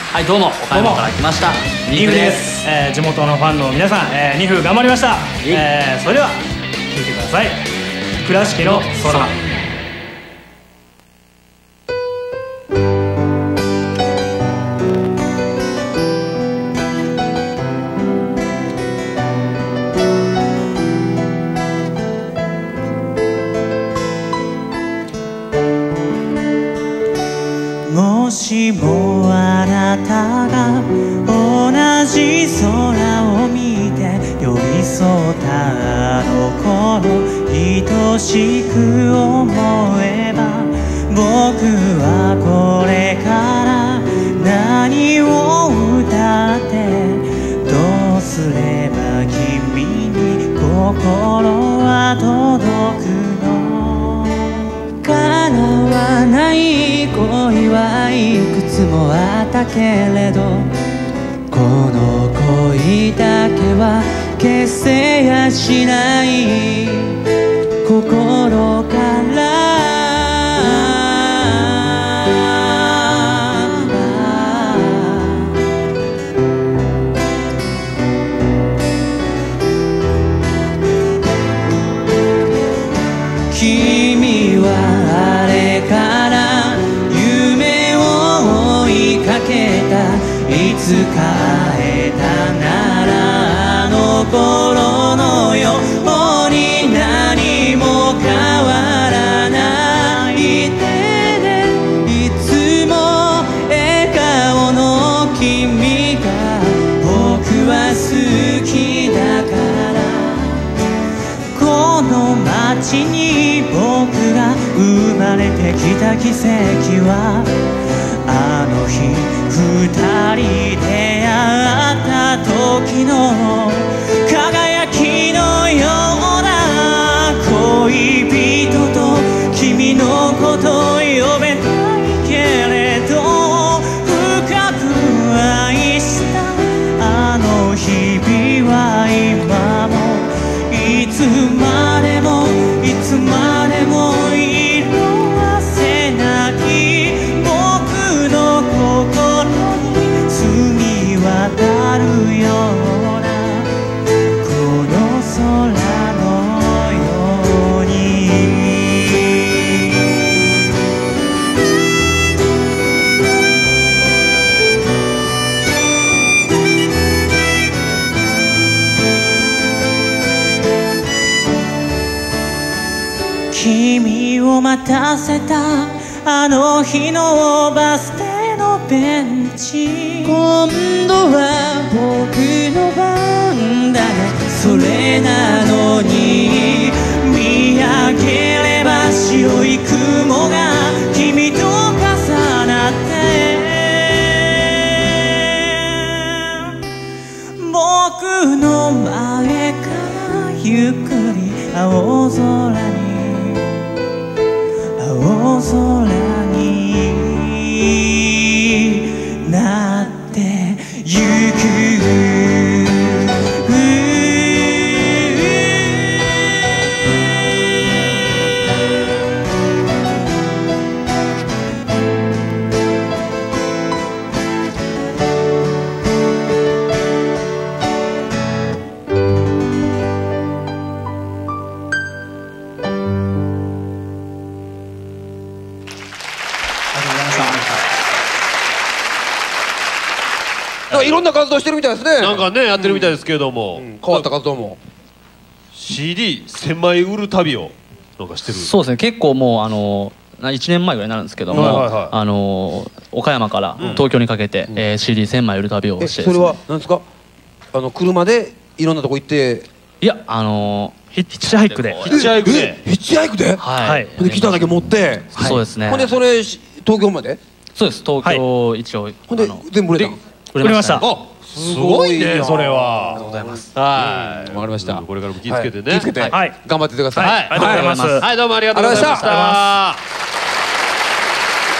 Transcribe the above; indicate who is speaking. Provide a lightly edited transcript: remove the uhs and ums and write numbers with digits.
Speaker 1: はい、どうも岡山から来ました
Speaker 2: ニフです。地元のファンの皆さん、ニフ頑張りました。それでは聴いてください。倉敷の空。
Speaker 3: もしもあなたが同じ空を見て寄り添ったあの頃愛しく思えば僕はこれから何を歌ってどうすれば君に心は届くの叶わない恋はいくつもあったけれどこの恋だけは決せやしない心から君はあれから夢を追いかけたいつか会えたならあの頃のように何も変わらない手でいつも笑顔の君が僕は好きだからこの街に僕が生まれてきた奇跡はあの日二人出会った時の輝きのような恋人と君のことを呼べないけれど深く愛したあの日々は今もいつまでもいつまでも色あせない僕の心に澄み渡るようなこの空のように君を待たせたあの日のバス停のベンチ今度は僕の番だねそれなのに見上げれば白い雲が君と重なって僕の前からゆっくり青空に青空になってゆく
Speaker 4: いろんな活動してるみたいですね。
Speaker 5: なんかねやってるみたいですけれども、
Speaker 4: 変わった活動も
Speaker 5: CD1000 枚売る旅をなんかしてる。
Speaker 1: そうですね、結構もう1年前ぐらいになるんですけども、岡山から東京にかけて CD1000 枚売る旅をして
Speaker 4: それは何ですか？車でいろんなとこ行って。
Speaker 1: いや
Speaker 2: ヒッチハイクで
Speaker 4: ヒッチハイクでヒッチハイクで
Speaker 1: はい
Speaker 4: ギターだけ持って
Speaker 1: そうですね。
Speaker 4: ほんでそれ東京まで
Speaker 1: そうです、東京一応
Speaker 4: ほんで全部売れたの？
Speaker 1: 売れました。
Speaker 5: すごいねそれは。
Speaker 1: ありがとうございます。
Speaker 5: はい、
Speaker 4: わかりました。
Speaker 5: これからも気をつけてね。
Speaker 4: 気をつけて頑張ってください。
Speaker 2: ありがとうございます。
Speaker 5: はい、どうもありがとうございました。